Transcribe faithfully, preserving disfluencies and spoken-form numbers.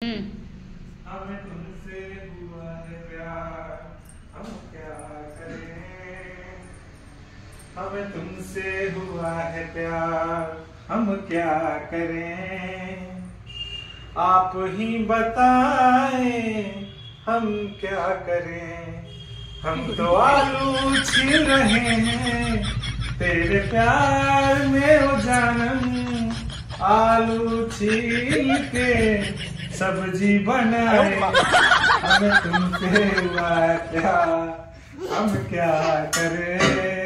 हमें तुमसे हुआ है प्यार, हम क्या करें। हमें तुमसे हुआ है प्यार, हम क्या करें। आप ही बताएं हम क्या करें। हम तो आलू छील रहे हैं तेरे प्यार में ओ जानम। आलू छील के सब्जी बनाए। हमें तुमसे हुआ है प्यार, हम क्या करें।